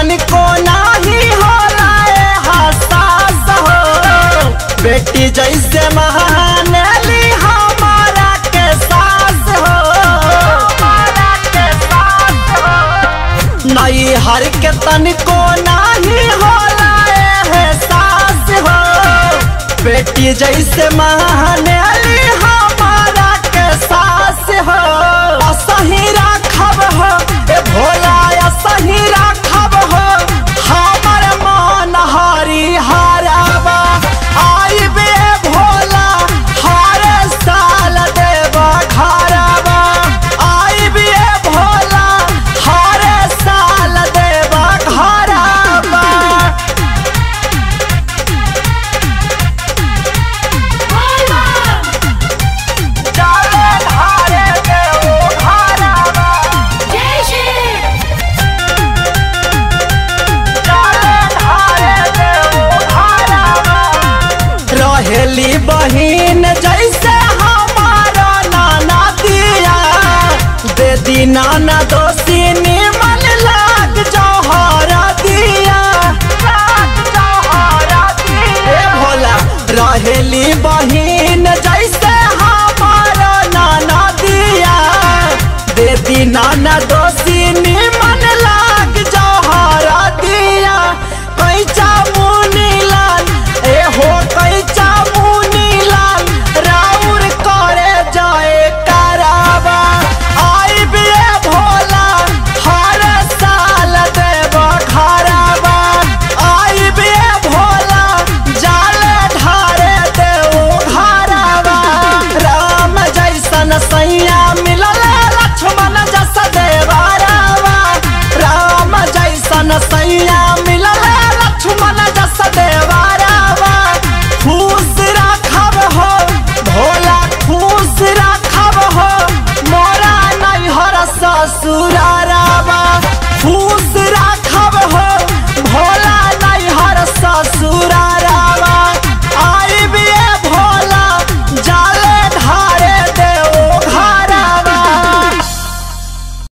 तनिको नाही होला एहसास हो। बेटी जैसे महानेली हमारा के सास हो, नई हर के तनिको नाही होला एहसास हो। बेटी जैसे महानेली हमारा के सास हो। असही राखब हो ए भोला, असही राखब हो हमर मन हरि हराबा। आई बे भोला हर साल देवा घरबा। आई बे भोला हर साल देवा घरबा। रहेली बहिन जैसे हमारा नाना दिया। दे दी नाना दोषी निमन लाग जौहरा दिया। ए भोला रहेली बहिन